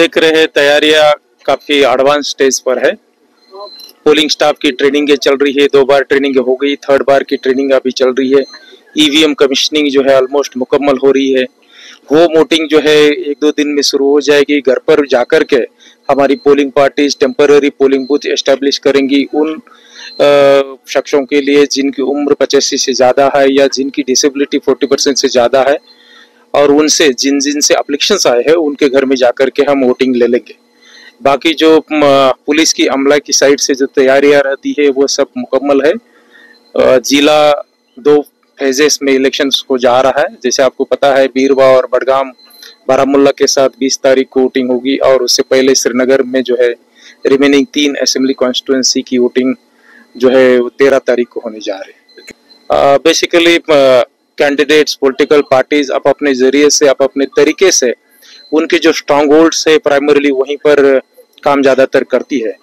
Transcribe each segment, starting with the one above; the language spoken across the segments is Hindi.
देख रहे हैं तैयारियां काफी एडवांस स्टेज पर है। पोलिंग स्टाफ की ट्रेनिंग चल रही है, 2 बार ट्रेनिंग हो गई, 3rd बार की ट्रेनिंग अभी चल रही है। ईवीएम कमीशनिंग जो है ऑलमोस्ट मुकम्मल हो रही है। होम वोटिंग जो है 1-2 दिन में शुरू हो जाएगी। घर पर जाकर के हमारी polling parties temporary polling booth establish करेंगी उन शख्सों के लिए जिनकी उम्र 85 से ज़्यादा है या जिनकी डिसेबिलिटी 40% से ज़्यादा है, और उनसे जिन से एप्लीकेशंस आए हैं उनके घर में जाकर के हम वोटिंग ले लेंगे। बाकी जो पुलिस की अमला की साइड से जो तैयारियां रहती है वो सब मुकम्मल है। जिला 2 फेजेस में इलेक्शंस को जा रहा है। जैसे आपको पता है बीरवा और बडगाम बारामुल्ला के साथ 20 तारीख को वोटिंग होगी, और उससे पहले श्रीनगर में जो है रिमेनिंग 3 असेंबली कॉन्स्टिट्यूंसी की वोटिंग जो है 13 तारीख को होने जा रही है। बेसिकली कैंडिडेट्स पॉलिटिकल पार्टीज आप अपने जरिए से आप अपने तरीके से उनके जो स्ट्रॉन्ग होल्ड्स है प्राइमरीली वहीं पर काम ज़्यादातर करती है।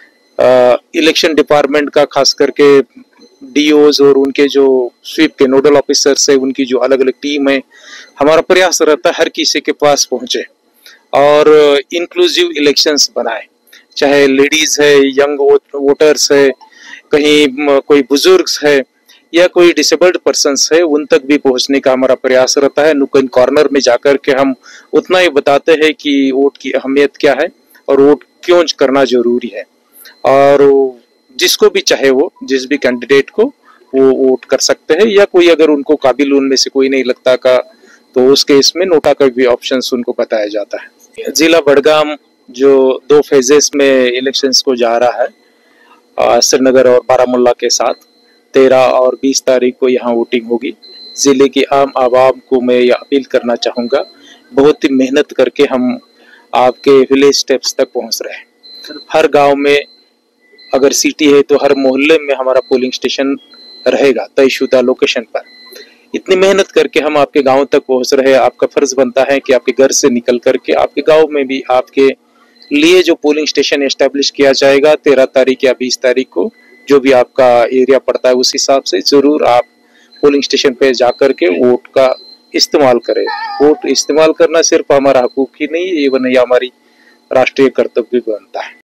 इलेक्शन डिपार्टमेंट का खास करके डीओज और उनके जो स्वीप के नोडल ऑफिसर्स है उनकी जो अलग अलग टीम है, हमारा प्रयास रहता है हर किसी के पास पहुंचे और इंक्लूसिव इलेक्शंस बनाए। चाहे लेडीज है, यंग वोटर्स है, कहीं कोई बुजुर्ग है या कोई डिसेबल्ड पर्सन्स है, उन तक भी पहुंचने का हमारा प्रयास रहता है। नुक्कड़ कॉर्नर में जाकर के हम उतना ही बताते हैं कि वोट की अहमियत क्या है और वोट क्यों करना जरूरी है, और जिसको भी चाहे वो जिस भी कैंडिडेट को वो वोट कर सकते हैं, या कोई अगर उनको काबिल उनमें से कोई नहीं लगता का तो उस केस में नोटा का भी ऑप्शंस उनको बताया जाता है। जिला बडगाम जो 2 फेजेस में इलेक्शंस को जा रहा है, श्रीनगर और बारामुल्ला के साथ 13 और 20 तारीख को यहाँ वोटिंग होगी। जिले की आम आवाम को मैं यह अपील करना चाहूँगा, बहुत ही मेहनत करके हम आपके विलेज स्टेप्स तक पहुँच रहे हैं। हर गांव में अगर सिटी है तो हर मोहल्ले में हमारा पोलिंग स्टेशन रहेगा तयशुदा लोकेशन पर। इतनी मेहनत करके हम आपके गांव तक पहुँच रहे हैं। आपका फर्ज बनता है कि आपके घर से निकल करके आपके गाँव में भी आपके लिए जो पोलिंग स्टेशन एस्टेब्लिश किया जाएगा 13 तारीख या 20 तारीख को, जो भी आपका एरिया पड़ता है उस हिसाब से जरूर आप पोलिंग स्टेशन पे जाकर के वोट का इस्तेमाल करें। वोट इस्तेमाल करना सिर्फ हमारा हकूक ही नहीं, इवन ये हमारी राष्ट्रीय कर्तव्य भी बनता है।